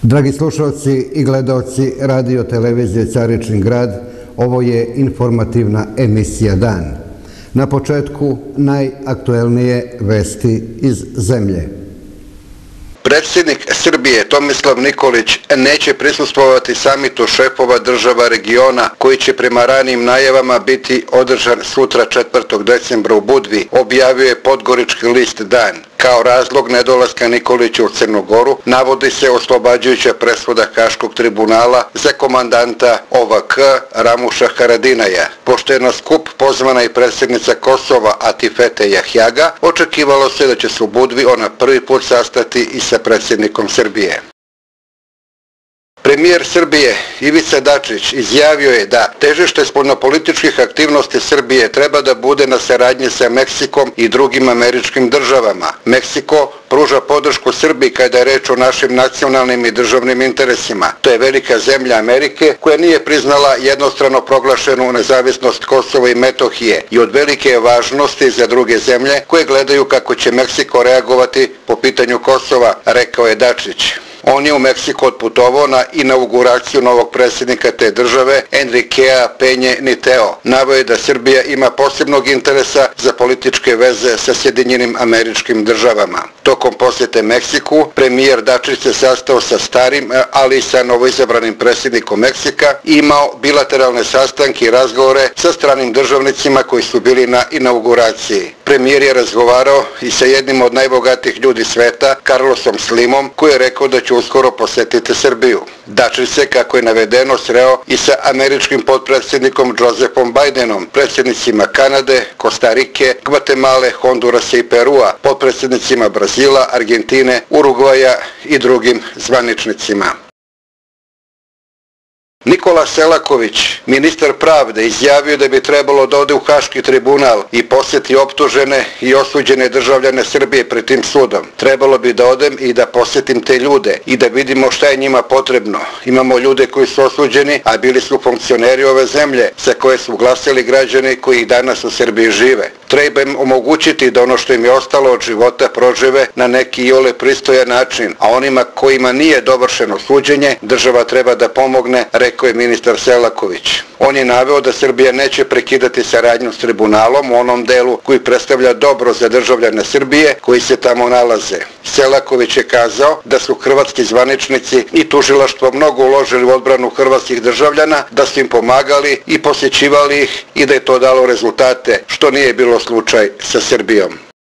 Dragi slušalci i gledaoci radio televizije Caričin grad, ovo je informativna emisija Dan. Na početku najaktuelnije vesti iz zemlje. Predsjednik Srbije Tomislav Nikolić neće prisustvovati samitu šefova država regiona koji će prema ranijim najavama biti održan sutra 4. decembra u Budvi, objavio je podgorički list Dan. Kao razlog nedolaska Nikolića u Crnu Goru navodi se oslobađajuća presuda Haškog tribunala za komandanta OVK Ramuša Haradinaja. Pošto je na skup pozvana i predsjednica Kosova Atifete Jahjaga, očekivalo se da će se u Budvi ona prvi put sastati i sa predsjednikom Srbije. Premijer Srbije Ivica Dačić izjavio je da težište spoljnopolitičkih aktivnosti Srbije treba da bude na saradnji sa Meksikom i drugim američkim državama. Meksiko pruža podršku Srbiji kada je reč o našim nacionalnim i državnim interesima. To je velika zemlja Amerike koja nije priznala jednostrano proglašenu nezavisnost Kosova i Metohije i od velike je važnosti za druge zemlje koje gledaju kako će Meksiko reagovati po pitanju Kosova, rekao je Dačić. On je u Meksiko otputovao na inauguraciju novog predsjednika te države, Enriquea Peñe Niteo. Naveo je da Srbija ima posebnog interesa za političke veze sa Sjedinjenim Američkim Državama. Tokom posjete Meksiku, premijer Dačić se sastao sa starim, ali i sa novoizabranim predsjednikom Meksika i imao bilateralne sastanke i razgovore sa stranim državnicima koji su bili na inauguraciji. Premijer je razgovarao i sa jednim od najbogatijih ljudi sveta, Carlosom Slimom, koji je rekao da će uskoro posjetiti Srbiju. Dačić se, kako je navedeno, sreo i sa američkim potpredsjednikom Josephom Bidenom, predsjednicima Kanade, Kostarike, Gvatemale, Hondurasa i Perua, potpredsjednicima Brazila, Argentine, Urugvaja i drugim zvaničnicima. Nikola Selaković, ministar pravde, izjavio da bi trebalo da ode u Haški tribunal i posjeti optužene i osuđene državljane Srbije pred tim sudom. Trebalo bi da odem i da posjetim te ljude i da vidimo šta je njima potrebno. Imamo ljude koji su osuđeni, a bili su funkcioneri ove zemlje za koje su glasali građani koji danas u Srbiji žive. Treba im omogućiti da ono što im je ostalo od života prožive na neki iole pristojan način, a onima kojima nije dovršeno suđenje, država treba da pomogne, rekao je ministar Selaković. On je naveo da Srbija neće prekidati saradnju s tribunalom u onom delu koji predstavlja dobro za državljane Srbije koji se tamo nalaze. Selaković je kazao da su hrvatski zvaničnici i tužilaštvo mnogo uložili u odbranu hrvatskih državljana, da su im pomagali i posjećivali ih i da je to dalo rezultate, što nije bilo slučaj sa Srbijom.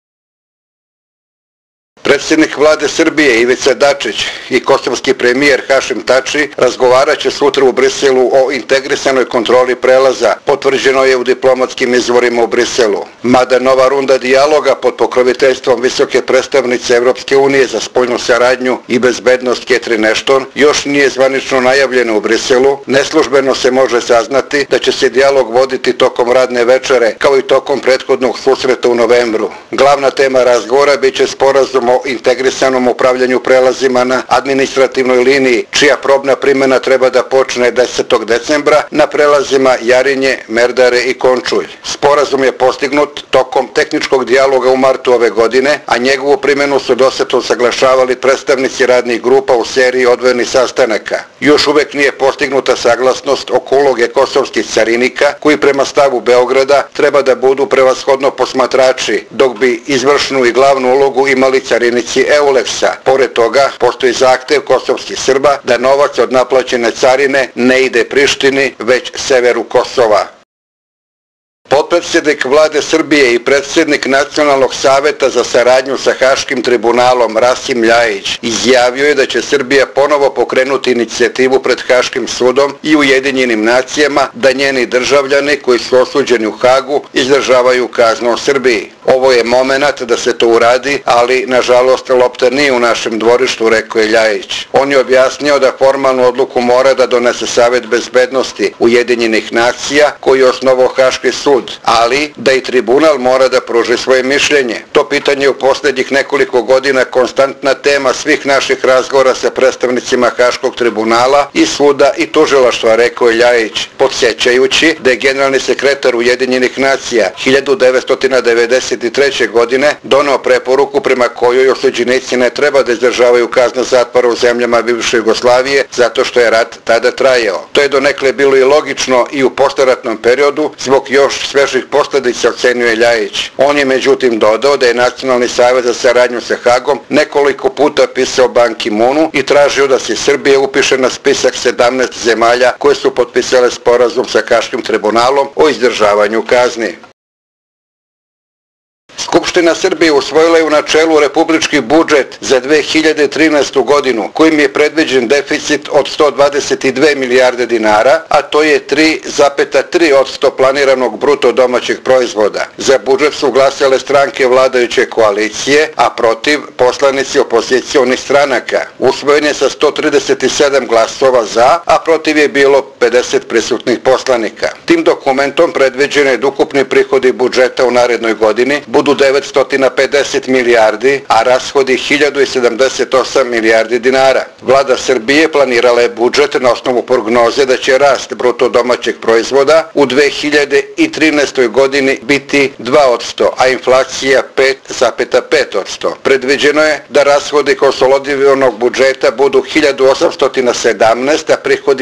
Predsjednik vlade Srbije Ivica Dačić i kosovski premijer Hašim Tači razgovarat će sutra u Briselu o integrisanoj kontroli prelaza, potvrđeno je u diplomatskim izvorima u Briselu. Mada nova runda dijaloga pod pokroviteljstvom visoke predstavnice Evropske unije za spoljnu saradnju i bezbednost Catherine Ashton još nije zvanično najavljena u Briselu, neslužbeno se može saznati da će se dijalog voditi tokom radne večere kao i tokom prethodnog susreta u novembru. Glavna tema razgovora biće sporazum o integrisanom upravljanju prelazima na administrativnoj liniji, čija probna primjena treba da počne 10. decembra na prelazima Jarinje, Merdare i Končulj. Sporazum je postignut tokom tehničkog dijaloga u martu ove godine, a njegovu primjenu su dosad usaglašavali predstavnici radnih grupa u seriji odvojenih sastanaka. Još uvek nije postignuta saglasnost oko uloge kosovskih carinika, koji prema stavu Beograda treba da budu prevashodno posmatrači, dok bi izvršnu i glavnu ulogu imali carinici Euleksa. Pored toga, postoji zahtev kosovskih Srba da novac od naplaćene carine ne ide Prištini, već severu Kosova. Potpredsjednik vlade Srbije i predsjednik Nacionalnog saveta za saradnju sa Haškim tribunalom Rasim Ljajić izjavio je da će Srbija ponovo pokrenuti inicijativu pred Haškim sudom i Ujedinjenim nacijama da njeni državljani koji su osuđeni u Hagu izdržavaju kaznu u Srbiji. Ovo je momenat da se to uradi, ali nažalost lopta nije u našem dvorištu, rekao je Ljajić. On je objasnio da formalnu odluku mora da donese Savet bezbednosti Ujedinjenih nacija koji je osnovao Haški sud, ali da i tribunal mora da pruži svoje mišljenje. To pitanje je u posljednjih nekoliko godina konstantna tema svih naših razgovora sa predstavnicima Haškog tribunala i suda i tužilaštva, rekao je Ljajić, podsjećajući da je generalni sekretar Ujedinjenih nacija 1990 1993. godine doneo preporuku prema kojoj osuđenici ne treba da izdržavaju kaznu zatvora u zemljama bivše Jugoslavije zato što je rat tada trajao. To je donekle bilo i logično i u posleratnom periodu zbog još svežih posljedica, ocenjuje Ljajić. On je međutim dodao da je Nacionalni savez za saradnju sa Hagom nekoliko puta pisao Ban Ki-moonu i tražio da se Srbija upiše na spisak 17 zemalja koje su potpisale sporazum sa Haškim tribunalom o izdržavanju kazni. Skupština Srbije usvojila je u načelu republički budžet za 2013. godinu, kojim je predviđen deficit od 122 milijarde dinara, a to je 3,3% planiranog bruto domaćeg proizvoda. Za budžet su glasale stranke vladajuće koalicije, a protiv poslanici opozicionih stranaka. Usvojen je sa 137 glasova za, a protiv je bilo 50 prisutnih poslanika. Tim dokumentom predviđeno je da ukupni prihodi budžeta u narednoj godini budu 950 milijardi, a rashodi 1078 milijardi dinara. Vlada Srbije planirala je budžet na osnovu prognoze da će rast bruto domaćeg proizvoda u 2013. godini biti 2%, a inflacija 5,5%. Predviđeno je da rashodi konsolidiranog budžeta budu 1817, a prihodi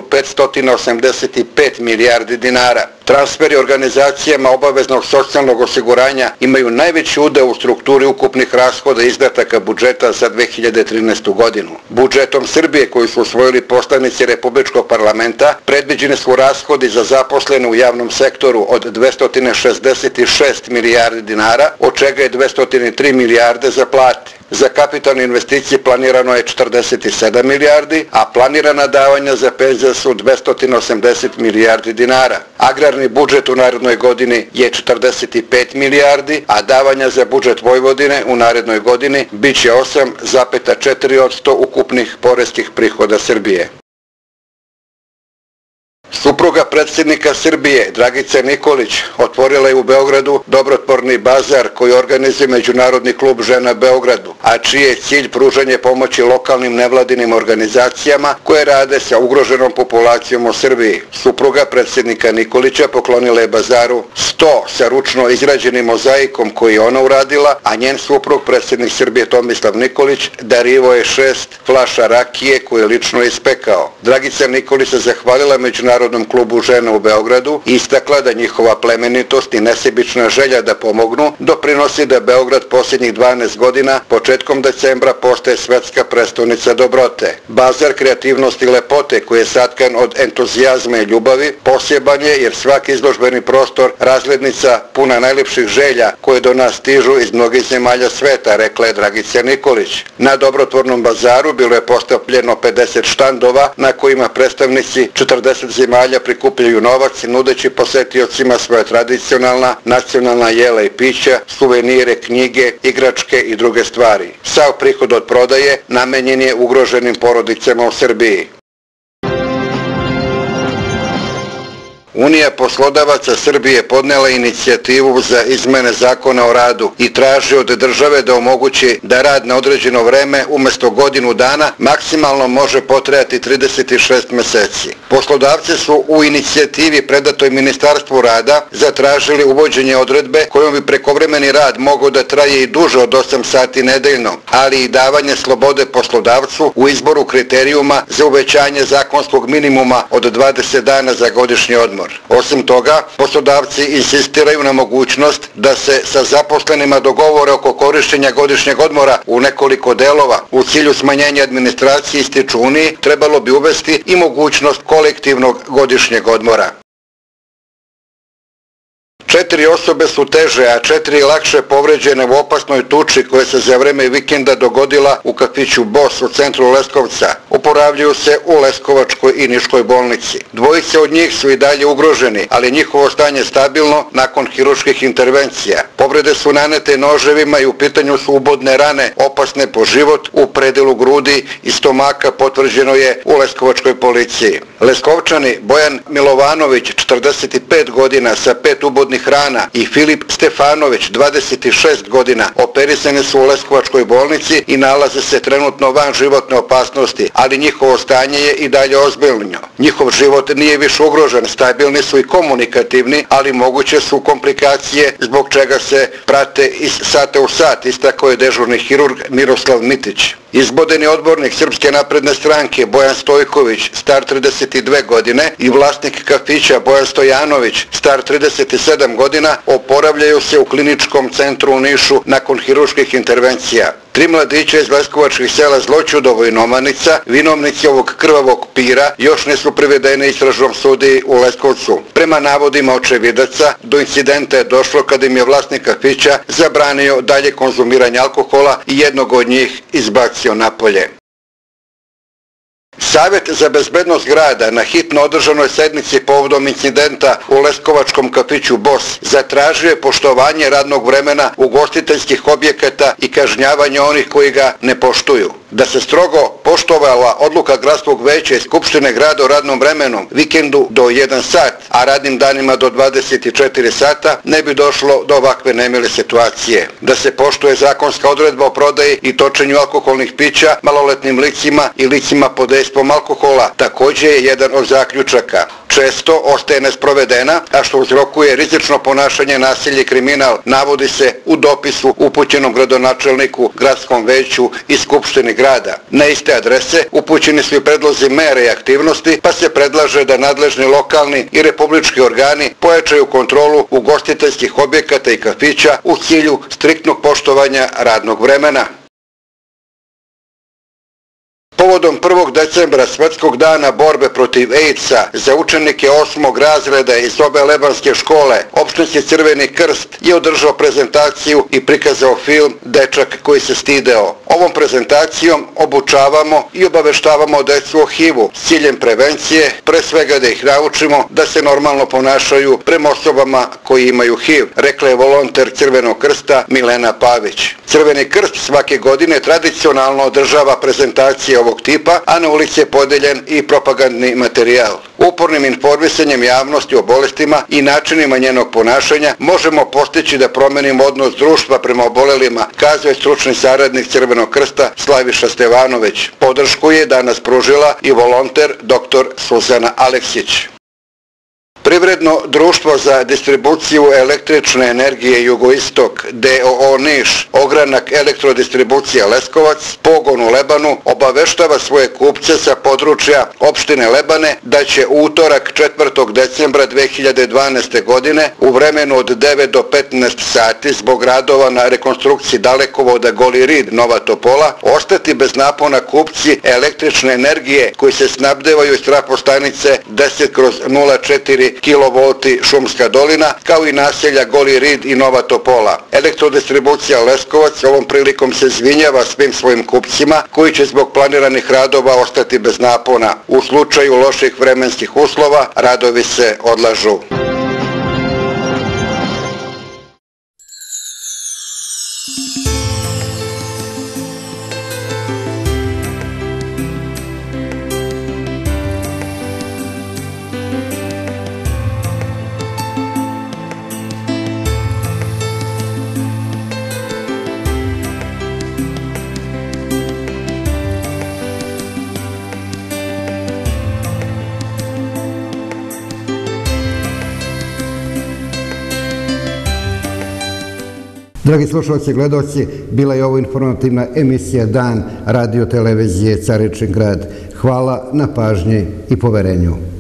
1585 milijardi dinara. Transferi organizacijama obaveznog socijalnog osiguranja imaju najveći udeo u strukturi ukupnih rashoda i izdataka budžeta za 2013. godinu. Budžetom Srbije koji su usvojili poslanici Republičkog parlamenta predviđene su rashodi za zaposlene u javnom sektoru od 266 milijardi dinara, od čega je 203 milijarde za plate. Za kapitalne investicije planirano je 47 milijardi, a planirana davanja za penzije su 280 milijardi dinara. Agrarni budžet u narednoj godini je 45 milijardi, a davanja za budžet Vojvodine u narednoj godini biće 8,4% ukupnih poreskih prihoda Srbije. Supruga predsjednika Srbije, Dragica Nikolić, otvorila je u Beogradu dobrotvorni bazar koji organizuje Međunarodni klub žena Beogradu, a čiji je cilj pružanje pomoći lokalnim nevladinim organizacijama koje rade sa ugroženom populacijom u Srbiji. Supruga predsjednika Nikolića poklonila je bazaru 100 sa ručno izrađenim mozaikom koji je ona uradila, a njen suprug, predsjednik Srbije Tomislav Nikolić, darivao je 6 flaša rakije koje je lično ispekao. Dragica Nikolić se zahvalila Međunarodnom klubu žena u Beogradu i istakla da njihova plemenitost i nesebična želja da pomognu doprinosi da Beograd posljednjih 12 godina početkom decembra postaje svetska prestonica dobrote. Bazar kreativnosti i lepote koji je satkan od entuzijazma i ljubavi poseban je jer svaki izložbeni prostor razglednica puna najljepših želja koje do nas stižu iz mnogih zemalja sveta, rekla je Dragica Nikolić. Na dobrotvornom bazaru bilo je postavljeno 50 štandova na kojima predstavnici 40 zemalja prikupljaju novac nudeći posetiocima svoje tradicionalna nacionalna jela i pića, suvenire, knjige, igračke i druge stvari. Sav prihod od prodaje namenjen je ugroženim porodicama u Srbiji. Unija poslodavaca Srbije podnela inicijativu za izmene zakona o radu i traži od države da omogući da rad na određeno vreme umjesto godinu dana maksimalno može potrajati 36 meseci. Poslodavci su u inicijativi predatoj Ministarstvu rada zatražili uvođenje odredbe kojom bi prekovremeni rad mogao da traje i duže od 8 sati nedeljno, ali i davanje slobode poslodavcu u izboru kriterijuma za uvećanje zakonskog minimuma od 20 dana za godišnji odmor. Osim toga, poslodavci insistiraju na mogućnost da se sa zaposlenima dogovore oko korištenja godišnjeg odmora u nekoliko delova. U cilju smanjenja administracije, ističu Uniji, trebalo bi uvesti i mogućnost kolektivnog godišnjeg odmora. 4 osobe su teže, a 4 lakše povređene u opasnoj tuči koja se za vreme vikenda dogodila u kafiću Bos u centru Leskovca. Oporavljaju se u Leskovačkoj i Niškoj bolnici. Dvojice od njih su i dalje ugroženi, ali njihovo stanje stabilno nakon hirurških intervencija. Povrede su nanete noževima i u pitanju su ubodne rane, opasne po život, u predelu grudi i stomaka, potvrđeno je u Leskovačkoj policiji. Leskovčani Bojan Milovanović, 45 godina, sa 5 ubodnih rana i Filip Stefanović, 26 godina, operisani su u Leskovačkoj bolnici i nalaze se trenutno van životne opasnosti, ali ali njihovo stanje je i dalje ozbiljno. Njihov život nije više ugrožen, stabilni su i komunikativni, ali moguće su komplikacije zbog čega se prate iz sata u sat, istakao je dežurni hirurg Miroslav Mitić. Izbodeni odbornik Srpske napredne stranke Bojan Stojković, star 32 godine, i vlasnik kafića Bojan Stojanović, star 37 godina, oporavljaju se u kliničkom centru u Nišu nakon hirurških intervencija. 3 mladića iz leskovačkih sela Zloćudovo i Nomanica, vinovnici ovog krvavog pira, još nisu privedeni istražnom sudiji u Leskovcu. Prema navodima očevidaca, do incidenta je došlo kada im je vlasnik kafića zabranio dalje konzumiranje alkohola i jednog od njih izbacio napolje. Savjet za bezbednost grada na hitno održanoj sednici povodom incidenta u leskovačkom kafiću Bos zatražio je poštovanje radnog vremena ugostiteljskih objekata i kažnjavanje onih koji ga ne poštuju. Da se strogo poštovala odluka gradskog veća i Skupštine grada o radnom vremenu vikendu do 1 sat, a radnim danima do 24 sata, ne bi došlo do ovakve nemile situacije. Da se poštuje zakonska odredba o prodaji i točenju alkoholnih pića maloletnim licima i licima pod dejstvom alkohola također je jedan od zaključaka. Često ostaje nesprovedena, a što uzrokuje rizično ponašanje, nasilje i kriminal, navodi se u dopisu upućenom gradonačelniku, gradskom veću i Skupštini grada. Na iste adrese upućeni su i predlozi mere i aktivnosti, pa se predlaže da nadležni lokalni i republički organi pojačaju kontrolu ugostiteljskih objekata i kafića u cilju striktnog poštovanja radnog vremena. Povodom 1. decembra Svetskog dana borbe protiv AIDS-a za učenike 8. razreda iz obe lebanske škole, opštinski Crveni krst je održao prezentaciju i prikazao film Dečak koji se stideo. Ovom prezentacijom obučavamo i obaveštavamo decu o HIV-u s ciljem prevencije, pre svega da ih naučimo da se normalno ponašaju prema osobama koji imaju HIV, rekla je volonter Crvenog krsta Milena Pavić. Crveni krst svake godine tradicionalno održava prezentacije ovog tipa, a na ulici je podeljen i propagandni materijal. Upornim informisanjem javnosti o bolestima i načinima njenog ponašanja možemo postići da promenimo odnos društva prema obolelima, kazuje stručni saradnik Crvenog krsta Slaviša Stevanović. Podršku je danas pružila i volonter dr. Suzana Aleksić. Privredno društvo za distribuciju električne energije Jugoistok d.o.o. Niš, ogranak Elektrodistribucija Leskovac, pogon u Lebanu, obaveštava svoje kupce sa područja opštine Lebane da će u utorak 4. decembra 2012. godine u vremenu od 9 do 15 sati zbog radova na rekonstrukciji dalekovoda Goli Rid Nova Topola ostati bez napona kupci električne energije koji se snabdevaju iz trafostanice 10/04 kV Šumska dolina, kao i naselja Goli Rid i Nova Topola. Elektrodistribucija Leskovac ovom prilikom se izvinjava svim svojim kupcima koji će zbog planiranih radova ostati bez napona. U slučaju loših vremenskih uslova radovi se odlažu. Dragi slušalci i gledalci, bila je ovo informativna emisija Dan radio televizije Caričin grad. Hvala na pažnji i poverenju.